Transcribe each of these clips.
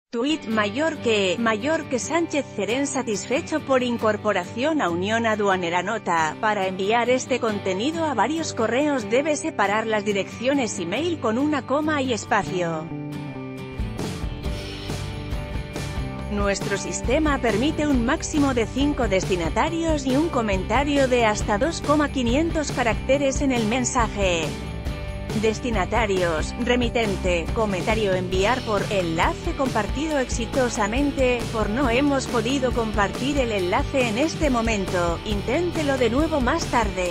Tuit mayor que Sánchez Cerén satisfecho por incorporación a Unión Aduanera. Nota: para enviar este contenido a varios correos debe separar las direcciones email con una coma y espacio. Nuestro sistema permite un máximo de 5 destinatarios y un comentario de hasta 2,500 caracteres en el mensaje. Destinatarios: remitente, comentario, enviar por, enlace compartido exitosamente, por no hemos podido compartir el enlace en este momento, inténtelo de nuevo más tarde.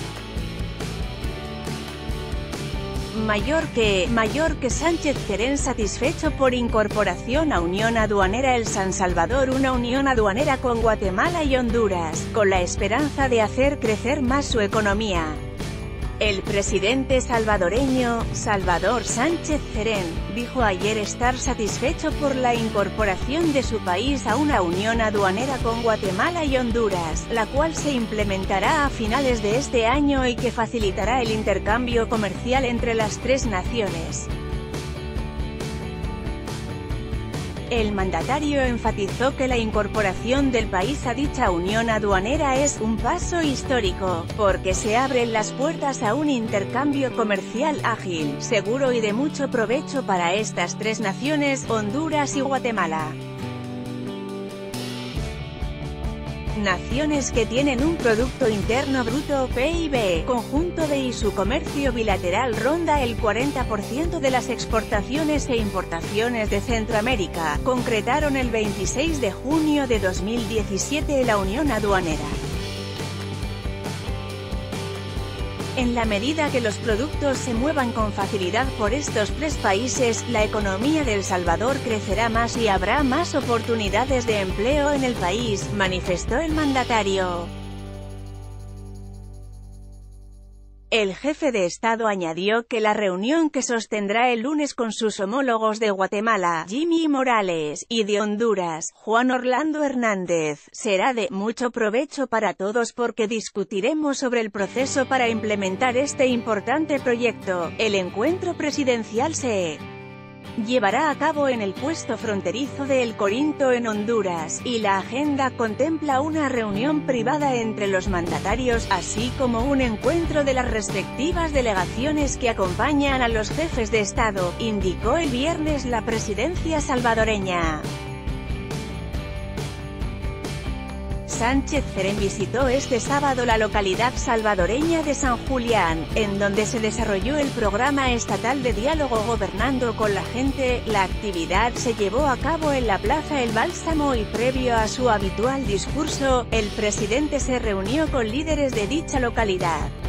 Mayor que Sánchez Cerén satisfecho por incorporación a Unión Aduanera. El San Salvador una unión aduanera con Guatemala y Honduras, con la esperanza de hacer crecer más su economía. El presidente salvadoreño, Salvador Sánchez Cerén, dijo ayer estar satisfecho por la incorporación de su país a una unión aduanera con Guatemala y Honduras, la cual se implementará a finales de este año y que facilitará el intercambio comercial entre las tres naciones. El mandatario enfatizó que la incorporación del país a dicha unión aduanera es un paso histórico, porque se abren las puertas a un intercambio comercial ágil, seguro y de mucho provecho para estas tres naciones, Honduras y Guatemala. Naciones que tienen un Producto Interno Bruto (PIB) conjunto y su comercio bilateral ronda el 40% de las exportaciones e importaciones de Centroamérica, concretaron el 26 de junio de 2017 la Unión Aduanera. En la medida que los productos se muevan con facilidad por estos tres países, la economía de El Salvador crecerá más y habrá más oportunidades de empleo en el país, manifestó el mandatario. El jefe de Estado añadió que la reunión que sostendrá el lunes con sus homólogos de Guatemala, Jimmy Morales, y de Honduras, Juan Orlando Hernández, será de mucho provecho para todos porque discutiremos sobre el proceso para implementar este importante proyecto. El encuentro presidencial se llevará a cabo en el puesto fronterizo de El Corinto en Honduras, y la agenda contempla una reunión privada entre los mandatarios, así como un encuentro de las respectivas delegaciones que acompañan a los jefes de Estado, indicó el viernes la presidencia salvadoreña. Sánchez Cerén visitó este sábado la localidad salvadoreña de San Julián, en donde se desarrolló el programa estatal de diálogo Gobernando con la Gente. La actividad se llevó a cabo en la Plaza El Bálsamo y previo a su habitual discurso, el presidente se reunió con líderes de dicha localidad.